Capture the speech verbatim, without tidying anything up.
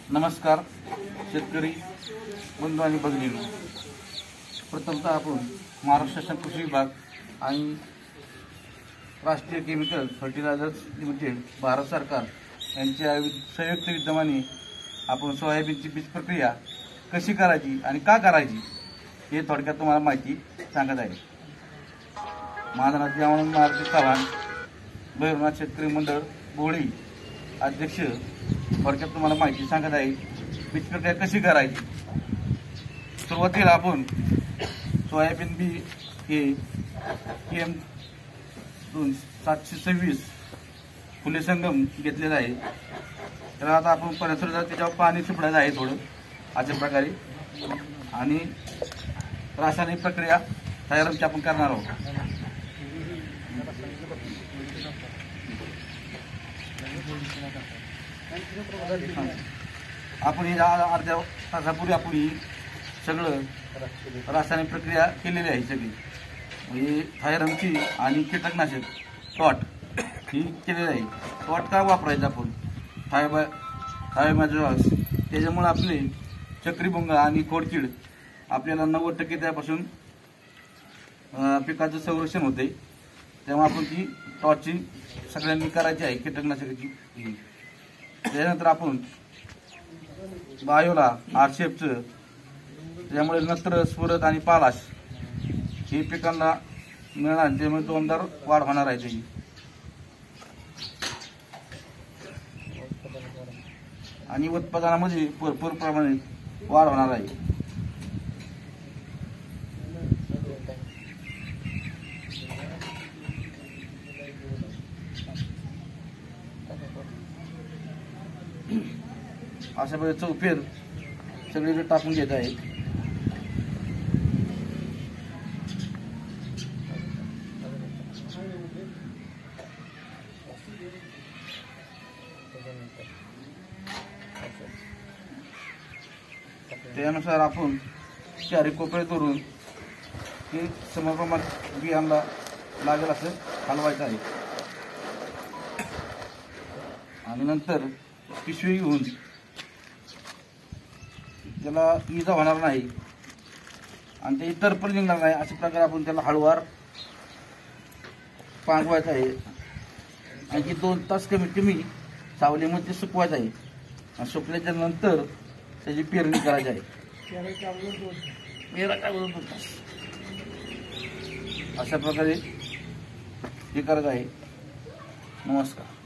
नमस्कार शेतकरी बंधू आणि भगिनींनो, प्रथमतः आपण महाराष्ट्र शासन कृषी विभाग आणि राष्ट्रीय केमिकल फर्टिलायझर्स लिमिटेड भारत सरकार यांच्या संयुक्त विद्यमाने आपण सोयाबीनची बीज प्रक्रिया कशी करायची आणि का करायची हे थोडक्यात तुम्हाला माहिती सांगत आहे। माझं नाव जेवण मारुती चव्हाण, भैरवनाथ शेतकरी मंडळ बोळी अध्यक्ष। थोडक्यात तुम्हाला माहिती सांगत आहे बीज प्रक्रिया कशी करायची। सुरुवातीला आपण सोयाबीन बी हे एम दोन सातशे सव्वीस फुले संगम घेतलेला आहे। तर आता आपण परत त्याच्यावर पाणी शिपडायचं आहे थोडं अशा प्रकारे, आणि रासायनिक प्रक्रिया तयार आपण करणार आहोत। आपण ही अर्ध्या तासापूर्वी आपण ही सगळं रासायनिक प्रक्रिया केलेली आहे सगळी, म्हणजे थायरमची आणि कीटकनाशक टॉट ही केलेली आहे। टॉट का वापरायचं आपण थायबा थायमाझॉक्स, त्याच्यामुळे आपले चक्रीभुंगा आणि खोडकीड आपल्याला नव्वद टक्के त्यापासून पिकाचं संरक्षण होते। तेव्हा आपण ती टॉटची सगळ्यांनी करायची आहे कीटकनाशकाची। त्यानंतर आपण बायोला आरशेपचं, त्यामुळे नत्र स्फुरद आणि पालाश हे पिकांना मिळणार, त्यामुळे दोनदार वाढ होणार आहे त्याची। आणि उत्पादनामध्ये भरपूर प्रमाणात वाढ होणार आहे। अशा प्रकारे चौफेर सगळीकडे टाकून घेत आहे। त्यानुसार आपण चारी कोपरे धरून हे समप्रमाणात बियांना लागेल असं हलवायचं आहे, आणि नंतर पिशवी घेऊन त्याला इजा होणार नाही आणि ते इतर पण निघणार नाही अशा प्रकारे आपण त्याला हळूवार पांगवायचं आहे। आणि दोन तास कमीत कमी सावलीमध्ये सुकवायचं आहे, आणि सुकल्याच्या नंतर त्याची पेरणी करायची आहे। अशा प्रकारे हे करायचं आहे। नमस्कार।